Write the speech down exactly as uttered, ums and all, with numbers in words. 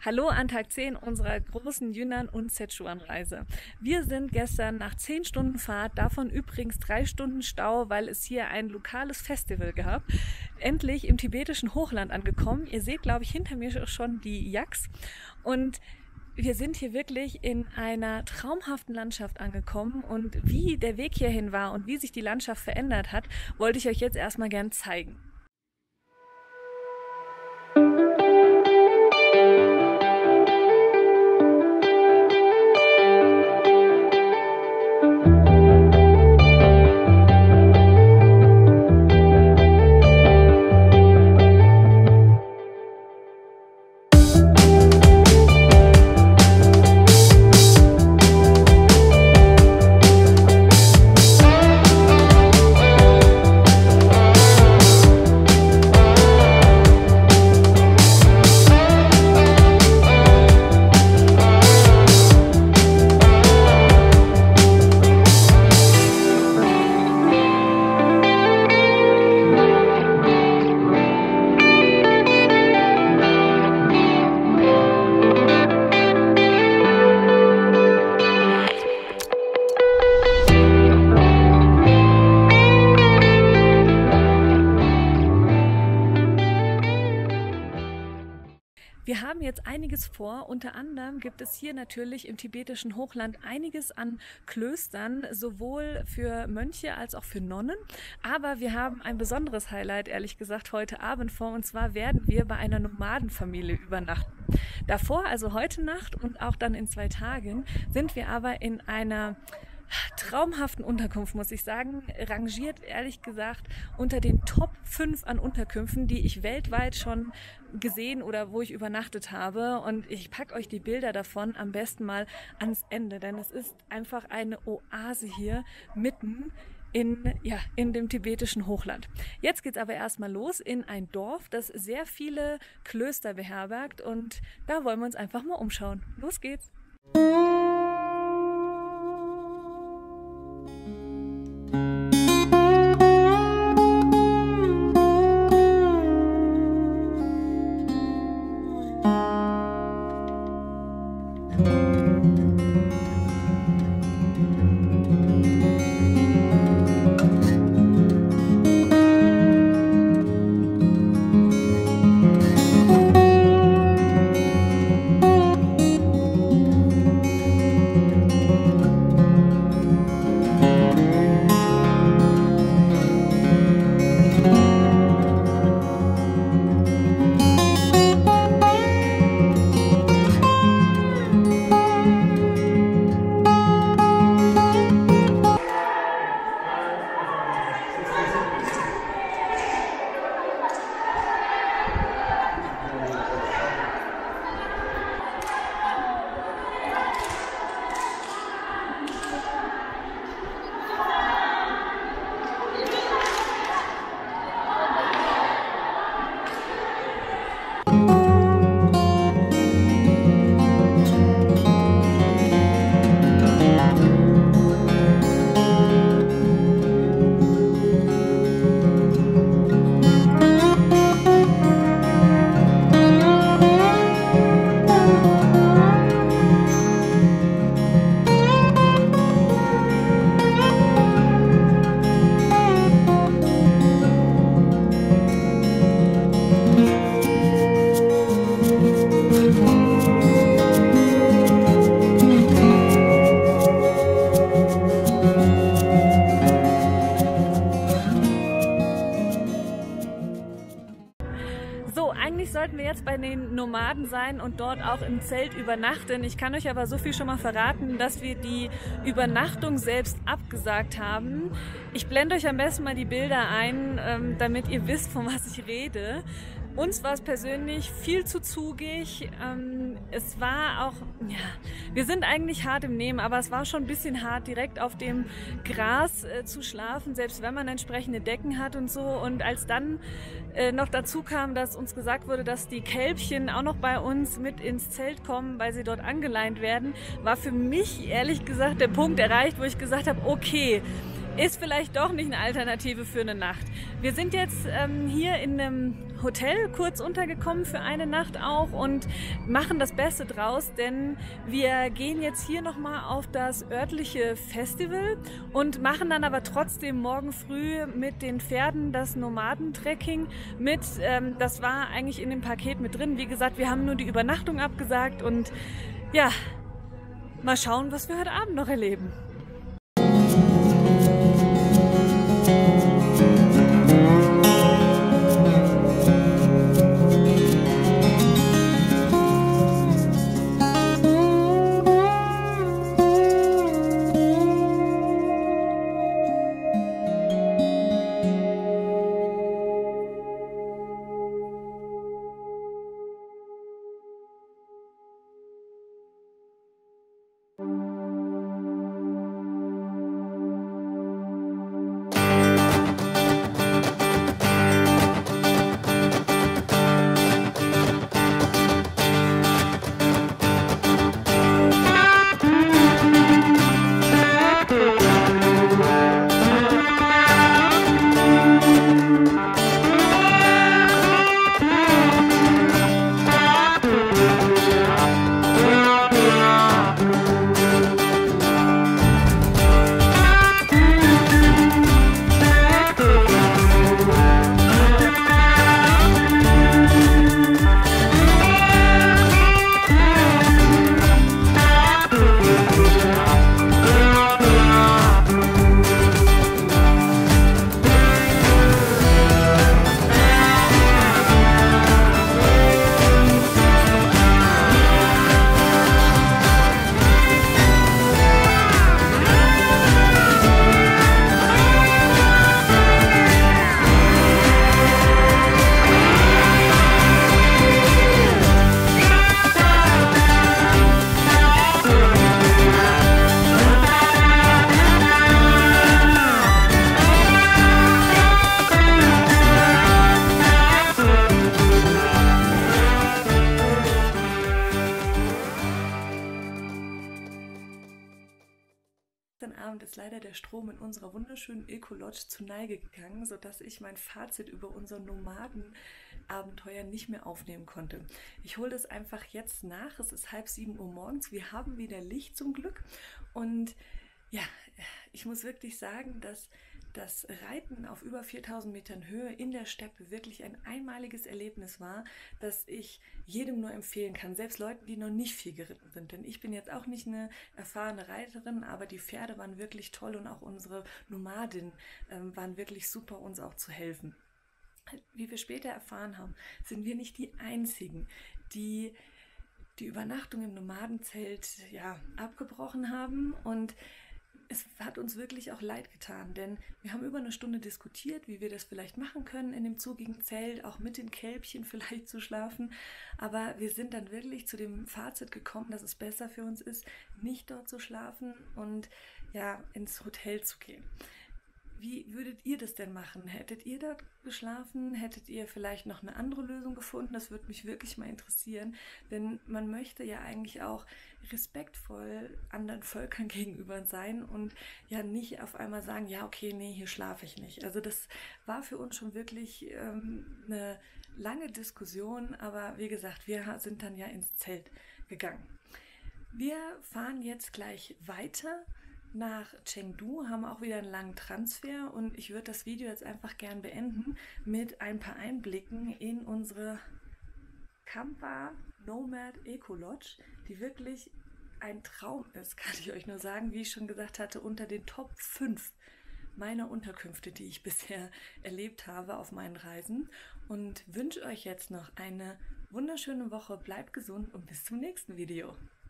Hallo an Tag zehn unserer großen Yunnan- und Szechuan-Reise. Wir sind gestern nach zehn Stunden Fahrt, davon übrigens drei Stunden Stau, weil es hier ein lokales Festival gab, endlich im tibetischen Hochland angekommen. Ihr seht, glaube ich, hinter mir schon die Yaks. Und wir sind hier wirklich in einer traumhaften Landschaft angekommen. Und wie der Weg hierhin war und wie sich die Landschaft verändert hat, wollte ich euch jetzt erstmal gern zeigen. Wir haben jetzt einiges vor, unter anderem gibt es hier natürlich im tibetischen Hochland einiges an Klöstern, sowohl für Mönche als auch für Nonnen, aber wir haben ein besonderes Highlight, ehrlich gesagt, heute Abend vor, und zwar werden wir bei einer Nomadenfamilie übernachten. Davor, also heute Nacht und auch dann in zwei Tagen, sind wir aber in einer traumhaften Unterkunft, muss ich sagen, rangiert ehrlich gesagt unter den Top fünf an Unterkünften, die ich weltweit schon gesehen oder wo ich übernachtet habe, und ich packe euch die Bilder davon am besten mal ans Ende, denn es ist einfach eine Oase hier mitten in, ja, in dem tibetischen Hochland. Jetzt geht's aber erstmal los in ein Dorf, das sehr viele Klöster beherbergt, und da wollen wir uns einfach mal umschauen. Los geht's! So, eigentlich sollten wir jetzt bei den Nomaden sein und dort auch im Zelt übernachten. Ich kann euch aber so viel schon mal verraten, dass wir die Übernachtung selbst abgesagt haben. Ich blende euch am besten mal die Bilder ein, damit ihr wisst, von was ich rede. Uns war es persönlich viel zu zugig. Ähm, es war auch, ja, wir sind eigentlich hart im Nehmen, aber es war schon ein bisschen hart, direkt auf dem Gras äh, zu schlafen, selbst wenn man entsprechende Decken hat und so. Und als dann äh, noch dazu kam, dass uns gesagt wurde, dass die Kälbchen auch noch bei uns mit ins Zelt kommen, weil sie dort angeleint werden, war für mich ehrlich gesagt der Punkt erreicht, wo ich gesagt habe, okay, ist vielleicht doch nicht eine Alternative für eine Nacht. Wir sind jetzt ähm, hier in einem Hotel kurz untergekommen für eine Nacht auch und machen das Beste draus, denn wir gehen jetzt hier nochmal auf das örtliche Festival und machen dann aber trotzdem morgen früh mit den Pferden das Nomadentrekking mit. Ähm, das war eigentlich in dem Paket mit drin. Wie gesagt, wir haben nur die Übernachtung abgesagt und ja, mal schauen, was wir heute Abend noch erleben. Gestern Abend ist leider der Strom in unserer wunderschönen Eco-Lodge zu Neige gegangen, sodass ich mein Fazit über unser Nomadenabenteuer nicht mehr aufnehmen konnte. Ich hole das einfach jetzt nach. Es ist halb sieben Uhr morgens. Wir haben wieder Licht zum Glück. Und ja, ich muss wirklich sagen, dass das Reiten auf über viertausend Metern Höhe in der Steppe wirklich ein einmaliges Erlebnis war, das ich jedem nur empfehlen kann, selbst Leuten, die noch nicht viel geritten sind. Denn ich bin jetzt auch nicht eine erfahrene Reiterin, aber die Pferde waren wirklich toll und auch unsere Nomadin ähm, waren wirklich super, uns auch zu helfen. Wie wir später erfahren haben, sind wir nicht die Einzigen, die die Übernachtung im Nomadenzelt ja, abgebrochen haben, und es hat uns wirklich auch leid getan, denn wir haben über eine Stunde diskutiert, wie wir das vielleicht machen können, in dem zugigen Zelt, auch mit den Kälbchen vielleicht zu schlafen. Aber wir sind dann wirklich zu dem Fazit gekommen, dass es besser für uns ist, nicht dort zu schlafen und ja, ins Hotel zu gehen. Wie würdet ihr das denn machen? Hättet ihr dort geschlafen? Hättet ihr vielleicht noch eine andere Lösung gefunden? Das würde mich wirklich mal interessieren, denn man möchte ja eigentlich auch respektvoll anderen Völkern gegenüber sein und ja nicht auf einmal sagen, ja okay, nee, hier schlafe ich nicht. Also das war für uns schon wirklich ähm, eine lange Diskussion, aber wie gesagt, wir sind dann ja ins Zelt gegangen. Wir fahren jetzt gleich weiter nach Chengdu, haben auch wieder einen langen Transfer, und ich würde das Video jetzt einfach gern beenden mit ein paar Einblicken in unsere Kampa Nomad Eco Lodge, die wirklich ein Traum ist, kann ich euch nur sagen, wie ich schon gesagt hatte, unter den Top fünf meiner Unterkünfte, die ich bisher erlebt habe auf meinen Reisen, und wünsche euch jetzt noch eine wunderschöne Woche, bleibt gesund und bis zum nächsten Video.